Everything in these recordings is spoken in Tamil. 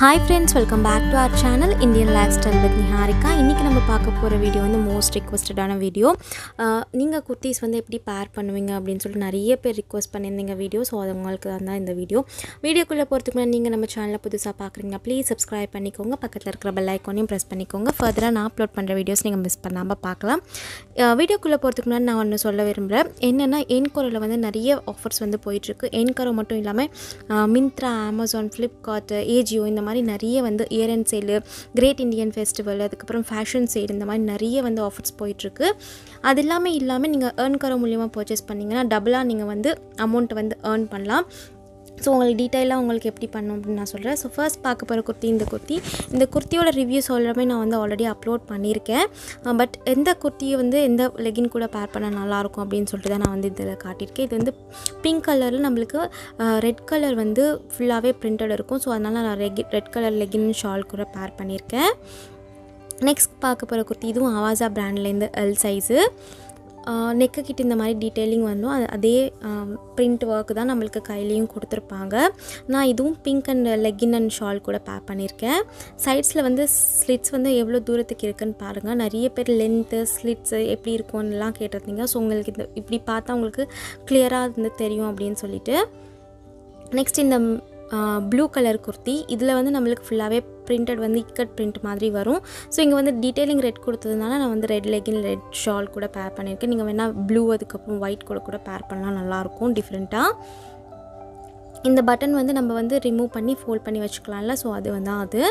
Hi friends, welcome back to our channel Indian Lifestyle with Niharika. இன்னைக்கு நம்ம பார்க்க போற வீடியோ வந்து மோஸ்ட் ரிக்வெஸ்டடான வீடியோ. நீங்க குர்தீஸ் வந்து எப்படி பேர் பண்ணுவீங்க அப்படினு சொல்லி நிறைய பேர் ரிக்வெஸ்ட் பண்ணிருந்தீங்க வீடியோ. சோ அது உங்களுக்கு தான் இந்த வீடியோ. வீடியோக்குள்ள போறதுக்கு முன்னாடி நீங்க நம்ம சேனலை புதுசா பார்க்கறீங்கன்னா ப்ளீஸ் Subscribe பண்ணிக்கோங்க. பக்கத்துல இருக்கிற bell icon-ஐயும் press பண்ணிக்கோங்க. ஃபர்தரா நான் அப்லோட் பண்ற வீடியோஸ் நீங்க மிஸ் பண்ணாம பார்க்கலாம். வீடியோக்குள்ள போறதுக்கு முன்னாடி நான் ஒன்னு சொல்ல விரும்புறேன். என்னன்னா என்கரோல வந்து நிறைய ஆஃபர்ஸ் வந்து போயிட்டு இருக்கு. என்கரோ மட்டும் இல்லாம Myntra, Amazon, Flipkart, Ajio இந்த மாதிரி நிறைய வந்து year end sale, great Indian festival, அதுக்கப்புறம் ஃபேஷன் சேல் இந்த மாதிரி நிறைய வந்து ஆஃபர்ஸ் போயிட்டுருக்கு. அது இல்லாமல் நீங்கள் ஏர்ன்கரோ மூலியமாக பர்ச்சேஸ் பண்ணிங்கன்னா டபுளாக நீங்கள் வந்து அமௌண்ட் வந்து ஏர்ன் பண்ணலாம். ஸோ உங்களுக்கு டீட்டெயிலாக உங்களுக்கு எப்படி பண்ணணும் அப்படின்னு நான் சொல்கிறேன். ஸோ ஃபர்ஸ்ட் பார்க்க போகிற இந்த குர்த்தியோட ரிவ்யூஸ் எல்லாமே நான் வந்து ஆல்ரெடி அப்லோட் பண்ணியிருக்கேன். பட் எந்த குர்த்தியை வந்து எந்த லெகின் கூட பேர் பண்ண நல்லாயிருக்கும் அப்படின்னு சொல்லிட்டு தான் நான் வந்து இதில் காட்டியிருக்கேன். இது வந்து பிங்க் கலரில் நம்மளுக்கு ரெட் கலர் வந்து ஃபுல்லாகவே பிரிண்டட் இருக்கும். ஸோ அதனால் நான் ரெட் கலர் லெகின் ஷால் கூட பேர் பண்ணியிருக்கேன். நெக்ஸ்ட் பார்க்க போகிற குர்த்தி இதுவும் ஆவாசா பிராண்ட்லேருந்து எல் சைஸு. நெக்கு கிட்ட இந்த மாதிரி டீட்டெயிலிங் வந்தும் அதே பிரிண்ட் ஒர்க் தான் நம்மளுக்கு கையிலையும் கொடுத்துருப்பாங்க. நான் இதுவும் pink and legging and shawl கூட பேர் பண்ணியிருக்கேன். சைட்ஸில் வந்து ஸ்லிட்ஸ் வந்து எவ்வளோ தூரத்துக்கு இருக்குன்னு பாருங்கள். நிறைய பேர் லென்த்து ஸ்லிட்ஸு எப்படி இருக்கும்னுலாம் கேட்டிருந்தீங்க. ஸோ உங்களுக்கு இந்த இப்படி பார்த்தா உங்களுக்கு கிளியராக வந்து தெரியும் அப்படின்னு சொல்லிட்டு. நெக்ஸ்ட் இந்த ப்ளூ கலர் குர்த்தி இதில் வந்து நம்மளுக்கு ஃபுல்லாகவே பிரிண்டட் வந்து இக்கட் பிரிண்ட் மாதிரி வரும். ஸோ இங்கே வந்து டீட்டெயிலிங் ரெட் கொடுத்ததுனால நான் வந்து ரெட் லெகின் ரெட் ஷால் கூட பேர் பண்ணியிருக்கேன். நீங்கள் வேணால் ப்ளூ அதுக்கப்புறம் ஒயிட் கூட பேர் பண்ணலாம், நல்லாயிருக்கும் டிஃப்ரெண்ட்டாக. இந்த பட்டன் வந்து நம்ம வந்து ரிமூவ் பண்ணி ஃபோல்ட் பண்ணி வச்சுக்கலாம்ல. ஸோ அது வந்து அது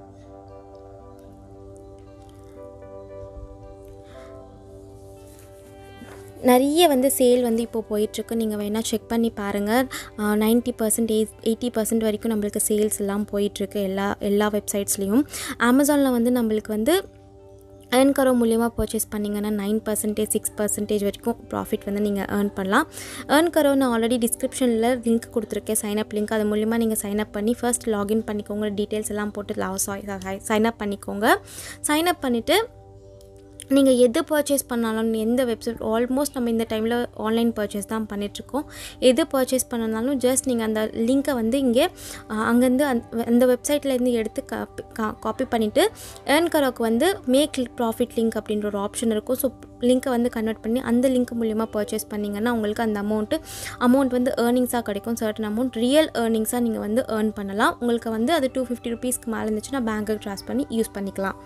நிறைய வந்து சேல் வந்து இப்போது போயிட்டுருக்கு. நீங்கள் வேணால் செக் பண்ணி பாருங்கள். 90%, 80% வரைக்கும் நம்மளுக்கு சேல்ஸ் எல்லாம் போயிட்டுருக்கு எல்லா வெப்சைட்ஸ்லேயும். அமேசானில் வந்து நம்மளுக்கு வந்து ஏர்ன்கரோ மூலியமாக பர்ச்சேஸ் பண்ணிங்கன்னா 9%, 6% வரைக்கும் ப்ராஃபிட் வந்து நீங்கள் ஏர்ன் பண்ணலாம். ஏர்ன்கரோ நான் ஆல்ரெடி டிஸ்கிரிப்ஷனில் லிங்க் கொடுத்துருக்கேன், சைனப் லிங்க். அது மூலிமா நீங்கள் சைனப் பண்ணி ஃபர்ஸ்ட் லாகின் பண்ணிக்கோங்க. டீட்டெயில்ஸ் எல்லாம் போட்டு சைனப் பண்ணிக்கோங்க. சைனப் பண்ணிவிட்டு நீங்கள் எது பர்ச்சேஸ் பண்ணாலும் எந்த வெப்சைட் ஆல்மோஸ்ட் நம்ம இந்த டைமில் ஆன்லைன் பர்ச்சேஸ் தான் பண்ணிகிட்ருக்கோம். எது பர்ச்சேஸ் பண்ணனாலும் ஜஸ்ட் நீங்கள் அந்த லிங்க்கை வந்து இங்கே அங்கேருந்து அந்த வெப்சைட்லேருந்து எடுத்து காப்பி பண்ணிவிட்டு ஏர்ன்கரோக்கு வந்து மேக் ப்ராஃபிட் லிங்க் அப்படின்ற ஒரு ஆப்ஷன் இருக்கும். ஸோ லிங்க்கை வந்து கன்வெர்ட் பண்ணி அந்த லிங்க் மூலிமா பர்ச்சேஸ் பண்ணிங்கன்னா உங்களுக்கு அந்த அமௌண்ட் வந்து ஏர்னிங்ஸாக கிடைக்கும். சர்டன் அமௌண்ட் ரியல் ஏர்னிங்ஸாக நீங்கள் வந்து ஏர்ன் பண்ணலாம். உங்களுக்கு வந்து அது 250 ருபீஸ்க்கு மேலே இருந்துச்சுன்னா பேங்க்குக்கு ட்ரான்ஸ்ஃபர் பண்ணி யூஸ் பண்ணிக்கலாம்.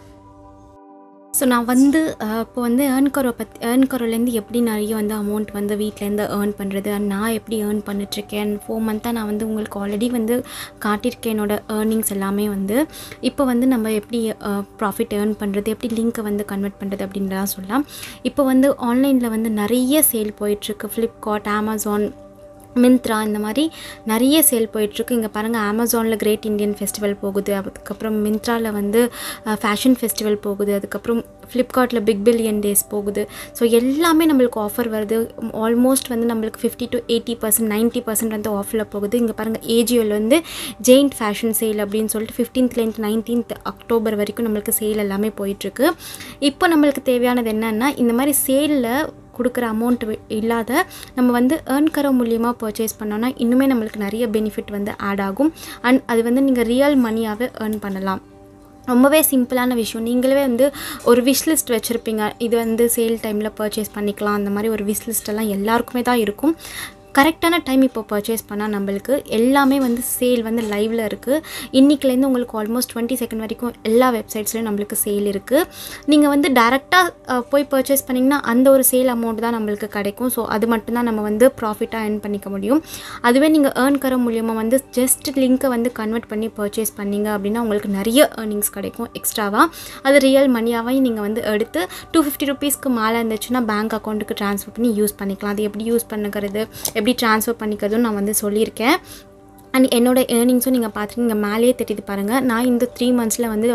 ஸோ நான் வந்து இப்போ வந்து ஏர்ன்கரோலேருந்து எப்படி நிறைய வந்து அமௌண்ட் வந்து வீட்டிலேருந்து ஏர்ன் பண்ணுறது, நான் எப்படி ஏர்ன் பண்ணிட்டுருக்கேன் 4 மந்த்தாக நான் வந்து உங்களுக்கு ஆல்ரெடி வந்து காட்டியிருக்கேன் என்னோடய ஏர்னிங்ஸ் எல்லாமே வந்து. இப்போ வந்து நம்ம எப்படி ப்ராஃபிட் ஏர்ன் பண்ணுறது, எப்படி லிங்க்கை வந்து கன்வெர்ட் பண்ணுறது அப்படின்றதான் சொல்லலாம். இப்போ வந்து ஆன்லைனில் வந்து நிறைய சேல் போயிட்டுருக்கு. ஃப்ளிப்கார்ட், அமேசான், மிந்த்ரா இந்த மாதிரி நிறைய சேல் போயிட்டுருக்கு. இங்கே பாருங்கள், அமேசானில் கிரேட் இந்தியன் ஃபெஸ்டிவல் போகுது, அதுக்கப்புறம் மிந்த்ராவில் வந்து ஃபேஷன் ஃபெஸ்டிவல் போகுது, அதுக்கப்புறம் ஃப்ளிப்கார்ட்டில் பிக் பில்லியன் டேஸ் போகுது. ஸோ எல்லாமே நம்மளுக்கு ஆஃபர் வருது. ஆல்மோஸ்ட் வந்து நம்மளுக்கு 50 to 80%, 90% வந்து ஆஃபரில் போகுது. இங்கே பாருங்கள், ஏஜியோவில் வந்து ஜெயிண்ட் ஃபேஷன் சேல் அப்படின்னு சொல்லிட்டு 15th 19th அக்டோபர் வரைக்கும் நம்மளுக்கு சேல் எல்லாமே போயிட்டுருக்கு. இப்போ நம்மளுக்கு தேவையானது என்னென்னா இந்த மாதிரி சேலில் கொடுக்குற அமௌண்ட் இல்லாத நம்ம வந்து ஏர்ன்கரோ மூலியமாக பர்ச்சேஸ் பண்ணோன்னா இன்னுமே நம்மளுக்கு நிறைய பெனிஃபிட் வந்து ஆட் ஆகும். அண்ட் அது வந்து நீங்கள் ரியல் மணியாகவே ஏர்ன் பண்ணலாம். ரொம்பவே சிம்பிளான விஷயம். நீங்களே வந்து ஒரு விஷ் லிஸ்ட் வச்சுருப்பீங்க, இது வந்து சேல் டைமில் பர்ச்சேஸ் பண்ணிக்கலாம், அந்த மாதிரி ஒரு விஷ் லிஸ்ட்டெல்லாம் எல்லாருக்குமே தான் இருக்கும். கரெக்டான டைம் இப்போ பர்ச்சேஸ் பண்ணால் நம்மளுக்கு எல்லாமே வந்து சேல் வந்து லைவில் இருக்குது. இன்றைக்கிலேருந்து உங்களுக்கு ஆல்மோஸ்ட் 20 செகண்ட் வரைக்கும் எல்லா வெப்சைட்ஸ்லையும் நம்மளுக்கு சேல் இருக்குது. நீங்கள் வந்து டேரெக்டாக போய் பர்ச்சேஸ் பண்ணிங்கன்னா அந்த ஒரு சேல் அமௌண்ட் தான் நம்மளுக்கு கிடைக்கும். ஸோ அது மட்டும்தான் நம்ம வந்து ப்ராஃபிட்டாக ஏர்ன் பண்ணிக்க முடியும். அதுவே நீங்கள் ஏர்ன்கரோ மூலியமாக வந்து ஜஸ்ட் லிங்க்கை வந்து கன்வெர்ட் பண்ணி பர்ச்சேஸ் பண்ணிங்க அப்படின்னா உங்களுக்கு நிறைய ஏர்னிங்ஸ் கிடைக்கும் எக்ஸ்ட்ராவாக. அது ரியல் மணியாகவே நீங்கள் வந்து எடுத்து 250 ருபீஸ்க்கு மேலே இருந்துச்சுன்னா பேங்க் அக்கௌண்ட்டுக்கு ட்ரான்ஸ்ஃபர் பண்ணி யூஸ் பண்ணிக்கலாம். அது எப்படி யூஸ் பண்ணுறது, எப்படி ட்ரான்ஸ்ஃபர் பண்ணிக்கிறதும் நான் வந்து சொல்லியிருக்கேன். அண்ட் என்னோடய ஏர்னிங்ஸும் நீங்கள் பார்த்துருக்கீங்க, மேலேயே தெரியுது பாருங்கள். நான் இந்த 3 மந்த்ஸில் வந்து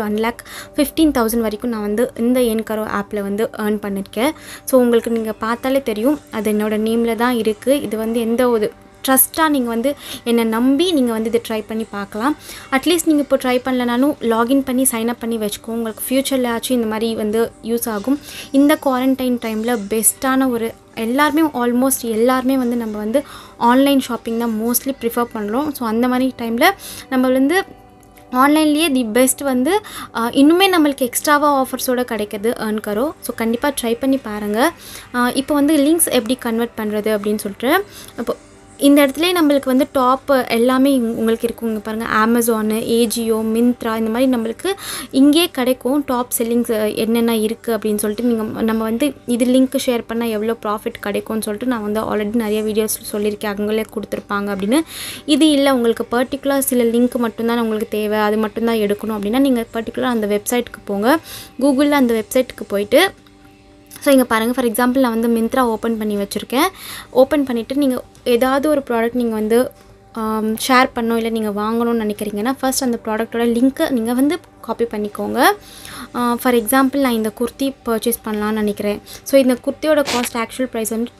1,15,000 வரைக்கும் நான் வந்து இந்த ஏர்ன்கரோ ஆப்பில் வந்து ஏர்ன் பண்ணியிருக்கேன். ஸோ உங்களுக்கு நீங்கள் பார்த்தாலே தெரியும், அது என்னோடய நேமில் தான் இருக்குது. இது வந்து எந்த ஒரு ட்ரஸ்ட்டாக நீங்கள் வந்து என்னை நம்பி நீங்கள் வந்து இதை ட்ரை பண்ணி பார்க்கலாம். அட்லீஸ்ட் நீங்கள் இப்போ ட்ரை பண்ணலனாலும் லாகின் பண்ணி சைன்அப் பண்ணி வச்சுக்கோங்க. உங்களுக்கு ஃப்யூச்சரில் ஆச்சும் இந்த மாதிரி வந்து யூஸ் ஆகும். இந்த குவாரண்டைன் டைமில் பெஸ்ட்டான ஒரு எல்லாருமே ஆல்மோஸ்ட் எல்லாருமே வந்து நம்ம வந்து ஆன்லைன் ஷாப்பிங் தான் மோஸ்ட்லி ப்ரிஃபர் பண்ணுறோம். ஸோ அந்த மாதிரி டைமில் நம்ம வந்து ஆன்லைன்லேயே தி பெஸ்ட் வந்து இன்னுமே நம்மளுக்கு எக்ஸ்ட்ராவாக ஆஃபர்ஸோடு கிடைக்கிது ஏர்ன் கரோ. ஸோ கண்டிப்பாக ட்ரை பண்ணி பாருங்கள். இப்போ வந்து லிங்க்ஸ் எப்படி கன்வெர்ட் பண்ணுறது அப்படின்னு சொல்லிட்டு இப்போ இந்த இடத்துலேயே நம்மளுக்கு வந்து டாப் எல்லாமே உங்களுக்கு இருக்குங்க பாருங்கள். அமேசானு, ஏஜியோ, மிந்த்ரா இந்த மாதிரி நம்மளுக்கு இங்கே கிடைக்கும் டாப் செல்லிங்ஸ் என்னென்ன இருக்குது அப்படின்னு சொல்லிட்டு நம்ம வந்து இது லிங்க் ஷேர் பண்ணால் எவ்வளோ ப்ராஃபிட் கிடைக்கும்னு சொல்லிட்டு நான் வந்து ஆல்ரெடி நிறைய வீடியோஸ் சொல்லியிருக்கேன், அவங்களே கொடுத்துருப்பாங்க அப்படின்னு. இது இல்லை உங்களுக்கு பர்டிகுலர் சில லிங்க் மட்டும்தான் உங்களுக்கு தேவை, அது மட்டும்தான் எடுக்கணும் அப்படின்னா நீங்கள் பர்டிகுலர் அந்த வெப்சைட்டுக்கு போங்க. கூகுளில் அந்த வெப்சைட்டுக்கு போயிட்டு ஸோ இங்கே பாருங்கள், ஃபார் எக்ஸாம்பிள் நான் வந்து மிந்த்ரா ஓப்பன் பண்ணி வச்சுருக்கேன். ஓப்பன் பண்ணிவிட்டு நீங்கள் ஏதாவது ஒரு ப்ராடக்ட் நீங்கள் வந்து ஷேர் பண்ணோம் இல்லை நீங்கள் வாங்கணும்னு நினைக்கிறீங்கன்னா ஃபர்ஸ்ட் அந்த ப்ராடக்ட்டோட லிங்க்கை நீங்கள் வந்து காப்பி பண்ணிக்கோங்க. ஃபார் எக்ஸாம்பிள் நான் இந்த குர்த்தி பர்ச்சேஸ் பண்ணலான்னு நினைக்கிறேன். ஸோ இந்த குர்த்தியோட காஸ்ட் ஆக்சுவல் ப்ரைஸ் வந்து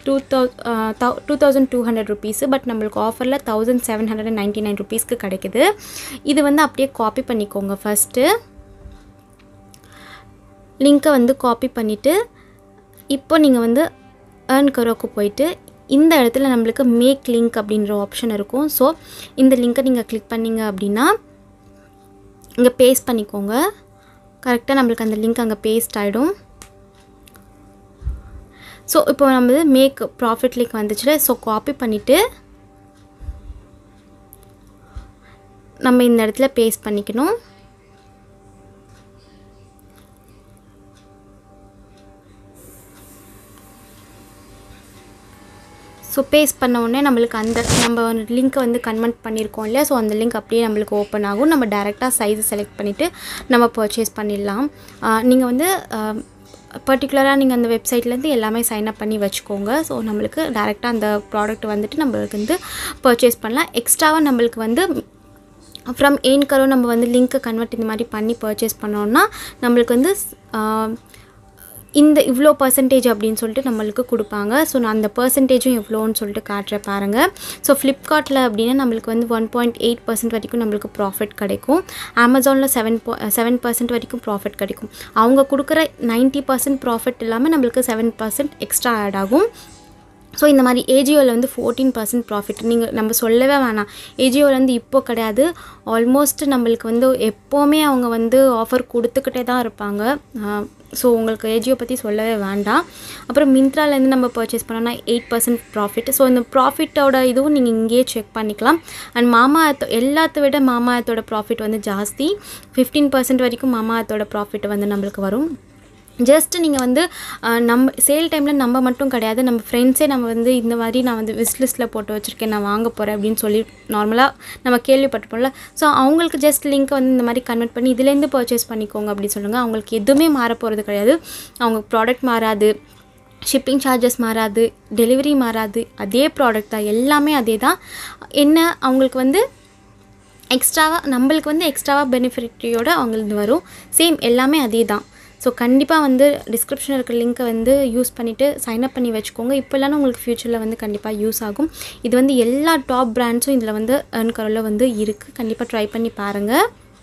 2200 ருபீஸு. பட் நம்மளுக்கு ஆஃபரில் 1799 ருபீஸ்க்கு கிடைக்குது. இது வந்து அப்படியே காப்பி பண்ணிக்கோங்க. ஃபஸ்ட்டு லிங்க்கை வந்து காப்பி பண்ணிவிட்டு இப்போ நீங்கள் வந்து ஏர்ன் கரோக்கு போயிட்டு இந்த இடத்துல நம்மளுக்கு மேக் லிங்க் அப்படின்ற ஆப்ஷன் இருக்கும். ஸோ இந்த லிங்க்கை நீங்கள் கிளிக் பண்ணிங்க அப்படின்னா இங்கே பேஸ்ட் பண்ணிக்கோங்க. கரெக்டாக நம்மளுக்கு அந்த லிங்க் அங்கே பேஸ்ட் ஆகிடும். ஸோ இப்போ நம்ம மேக் ப்ராஃபிட் லிங்க் வந்துச்சுல, ஸோ காப்பி பண்ணிவிட்டு நம்ம இந்த இடத்துல பேஸ்ட் பண்ணிக்கணும். ஸோ பேஸ்ட் பண்ண உடனே நம்மளுக்கு அந்த நம்ம லிங்க்கை வந்து கன்வெர்ட் பண்ணியிருக்கோம் இல்லையா, ஸோ அந்த லிங்க் அப்படியே நம்மளுக்கு ஓப்பன் ஆகும். நம்ம டேரெக்டாக சைஸை செலக்ட் பண்ணிவிட்டு நம்ம பர்ச்சேஸ் பண்ணிடலாம். நீங்கள் வந்து பர்டிகுலராக நீங்கள் அந்த வெப்சைட்லேருந்து எல்லாமே சைன்அப் பண்ணி வச்சுக்கோங்க. ஸோ நம்மளுக்கு டேரெக்டாக அந்த ப்ராடக்ட் வந்துட்டு நம்மளுக்கு வந்து பர்ச்சேஸ் பண்ணலாம். எக்ஸ்ட்ராவாக நம்மளுக்கு வந்து ஃப்ரம் ஏர்ன் கரோ நம்ம வந்து லிங்க்கை கன்வெர்ட் இந்த மாதிரி பண்ணி பர்ச்சேஸ் பண்ணோன்னா நம்மளுக்கு வந்து இந்த இவ்வளோ பர்சன்டேஜ் அப்படின்னு சொல்லிட்டு நம்மளுக்கு கொடுப்பாங்க. ஸோ நான் அந்த பர்சன்டேஜும் எவ்வளோன்னு சொல்லிட்டு காட்டுறேன் பாருங்கள். ஸோ ஃப்ளிப்கார்ட்டில் அப்படின்னா நம்மளுக்கு வந்து 1.8% வரைக்கும் நம்மளுக்கு ப்ராஃபிட் கிடைக்கும். அமேசானில் 7% வரைக்கும் ப்ராஃபிட் கிடைக்கும். அவங்க கொடுக்குற 90% ப்ராஃபிட் இல்லாமல் நம்மளுக்கு 7% எக்ஸ்ட்ரா ஆட் ஆகும். ஸோ இந்த மாதிரி ஏஜியோவில் வந்து 14% ப்ராஃபிட் நம்ம சொல்லவே வேணாம். ஏஜியோவில் வந்து இப்போ கிடையாது, ஆல்மோஸ்ட் நம்மளுக்கு வந்து எப்போவுமே அவங்க வந்து ஆஃபர் கொடுத்துக்கிட்டே தான் இருப்பாங்க. ஸோ உங்களுக்கு ஏஜியோ பற்றி சொல்லவே வேண்டாம். அப்புறம் மிந்த்ராலேருந்து நம்ம பர்ச்சேஸ் பண்ணோன்னா 8% ப்ராஃபிட். ஸோ இந்த ப்ராஃபிட்டோட இதுவும் நீங்கள் இங்கேயே செக் பண்ணிக்கலாம். அண்ட் எல்லாத்த விட மாமாஅர்த்தோட ப்ராஃபிட் வந்து ஜாஸ்தி. 15% வரைக்கும் மாமாஅர்த்தோட ப்ராஃபிட் வந்து நம்மளுக்கு வரும். ஜஸ்ட்டு நீங்கள் வந்து நம்ம சேல் டைமில் நம்ம மட்டும் கிடையாது, நம்ம ஃப்ரெண்ட்ஸே நம்ம வந்து இந்த மாதிரி நான் வந்து விஸ் லிஸ்ட்டில் போட்டு வச்சுருக்கேன், நான் வாங்க போகிறேன் அப்படின்னு சொல்லி நார்மலாக நம்ம கேள்விப்பட்டிருப்போம்ல. ஸோ அவங்களுக்கு ஜஸ்ட் லிங்க்கை வந்து இந்த மாதிரி கன்வெர்ட் பண்ணி இதுலேருந்து பர்ச்சேஸ் பண்ணிக்கோங்க அப்படின்னு சொல்லுங்கள். அவங்களுக்கு எதுவுமே மாற போகிறது கிடையாது. அவங்க ப்ராடக்ட் மாறாது, ஷிப்பிங் சார்ஜஸ் மாறாது, டெலிவரி மாறாது, அதே ப்ராடக்ட் தான், எல்லாமே அதே தான். என்ன அவங்களுக்கு வந்து எக்ஸ்ட்ராவாக நம்மளுக்கு வந்து எக்ஸ்ட்ராவாக பெனிஃபிட்டோடு அவங்களுக்கு வரும். சேம் எல்லாமே அதே தான். ஸோ கண்டிப்பாக வந்து டிஸ்கிரிப்ஷனில் இருக்கிற லிங்க்கை வந்து யூஸ் பண்ணிவிட்டு சைன்அப் பண்ணி வச்சுக்கோங்க. இப்போல்லாம் உங்களுக்கு ஃப்யூச்சரில் வந்து கண்டிப்பாக யூஸ் ஆகும். இது வந்து எல்லா டாப் பிராண்ட்ஸும் இதில் வந்து ஏர்ன் கரோவில் வந்து இருக்குது. கண்டிப்பாக ட்ரை பண்ணி பாருங்கள்.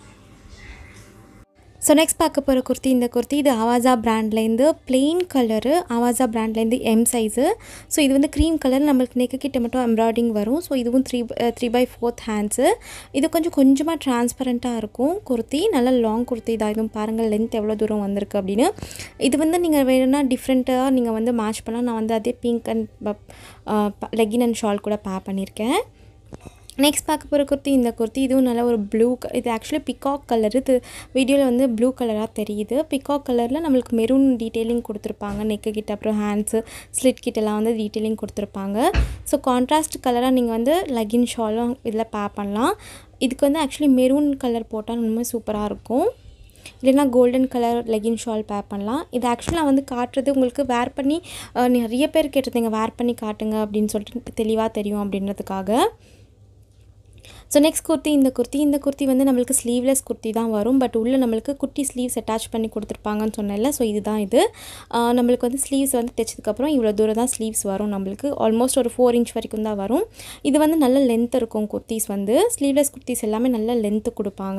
ஸோ நெக்ஸ்ட் பார்க்க போகிற குர்த்தி, இந்த குர்த்தி இது ஆவாஸா பிராண்ட்லேருந்து பிளெயின் கலரு, ஆவாஸா பிராண்ட்லேருந்து எம் சைஸு. ஸோ இது வந்து க்ரீம் கலர், நம்மளுக்கு நெக்கு கிட்ட மட்டும் எம்ப்ராய்டிங் வரும். ஸோ இதுவும் 3/4 ஹேண்ட்ஸு. இது கொஞ்சமாக டிரான்ஸ்பரண்ட்டாக இருக்கும் குர்த்தி. நல்ல லாங் குர்த்தி தான். இதுவும் பாருங்கள் லென்த் எவ்வளோ தூரம் வந்திருக்கு அப்படின்னு. இது வந்து நீங்கள் வேணும்னா டிஃப்ரெண்ட்டாக நீங்கள் வந்து மேட்ச் பண்ணலாம். நான் வந்து அதே pink and legging and shawl கூட பேர் பண்ணியிருக்கேன். நெக்ஸ்ட் பார்க்க போகிற குர்த்தி, இந்த குர்த்தி இதுவும் நல்லா ஒரு ப்ளூ, இது ஆக்சுவலி பிகாக் கலர். இது வீடியோவில் வந்து ப்ளூ கலராக தெரியுது. பிகாக் கலரில் நம்மளுக்கு மெரூன் டீட்டெயிலிங் கொடுத்துருப்பாங்க. நெக்கு கிட்ட அப்புறம் ஹேண்ட்ஸு ஸ்லிட் கிட்டலாம் வந்து டீட்டெயிலிங் கொடுத்துருப்பாங்க. ஸோ கான்ட்ராஸ்ட் கலராக நீங்கள் வந்து லெகின் ஷாலும் இதில் பேர் பண்ணலாம். இதுக்கு வந்து ஆக்சுவலி மெரூன் கலர் போட்டால் ரொம்ப சூப்பராக இருக்கும். இல்லைனா கோல்டன் கலர் லெகின் ஷால் பேர் பண்ணலாம். இது ஆக்சுவலி நான் வந்து காட்டுறது உங்களுக்கு வேர் பண்ணி நிறைய பேர் கேட்டிருந்தீங்க வேர் பண்ணி காட்டுங்க அப்படின்னு சொல்லிட்டு தெளிவாக தெரியும் அப்படின்றதுக்காக. ஸோ நெக்ஸ்ட் குர்த்தி, இந்த குர்த்தி வந்து நம்மளுக்கு ஸ்லீவ்லெஸ் குர்த்தி தான் வரும். பட் உள்ளே நம்மளுக்கு குட்டி ஸ்லீவ்ஸ் அட்டாச் பண்ணி கொடுத்துருப்பாங்கன்னு சொன்னேன்ல. ஸோ இதுதான் இது. நம்மளுக்கு வந்து ஸ்லீவ்ஸ் வந்து தைச்சதுக்கப்புறம் இவ்வளோ தூரம் தான் ஸ்லீவ்ஸ் வரும். நம்மளுக்கு ஆல்மோஸ்ட் ஒரு 4 inch வரைக்கும் தான் வரும். இது வந்து நல்ல லென்த் இருக்கும் குர்த்திஸ் வந்து. ஸ்லீவ்லெஸ் குர்த்திஸ் எல்லாமே நல்ல லென்த்து கொடுப்பாங்க.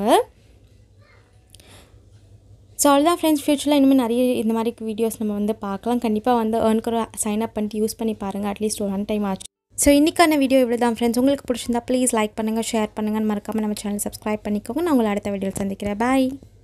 ஸோ அவ்வளோதான் ஃப்ரெண்ட்ஸ். ஃபியூச்சரில் இனிமேல் நிறைய இந்த மாதிரி வீடியோஸ் நம்ம வந்து பார்க்கலாம். கண்டிப்பாக வந்து ஏர்ன் கரோ சைன் அப் பண்ணிட்டு யூஸ் பண்ணி பாருங்கள். அட்லீஸ்ட் ஒரு 1 time ஆச்சு. ஸோ இன்றைக்கான வீடியோ இவ்வளோ தான் ஃப்ரெண்ட்ஸ். உங்களுக்கு பிடிச்சிருந்தா ப்ளீஸ் லைக் பண்ணுங்கள், ஷேர் பண்ணுங்கன்னு மறக்காமல் நம்ம சேனல் சப்ஸ்கிரைப் பண்ணிக்கோங்க. நான் உங்களை அடுத்த வீடியோவில் சந்திக்கிறேன். பாய்.